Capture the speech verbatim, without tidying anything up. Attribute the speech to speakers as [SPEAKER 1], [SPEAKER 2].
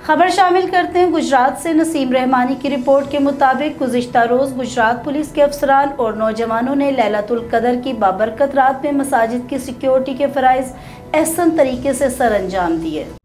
[SPEAKER 1] खबर शामिल करते हैं गुजरात से। नसीम रहमानी की रिपोर्ट के मुताबिक गुज़िश्ता रोज़ गुजरात पुलिस के अफसरान और नौजवानों ने लैलतुल कदर की बाबरकत रात में मसाजिद की सिक्योरिटी के फ़राइज़ एहसन तरीके से सर अंजाम दिए।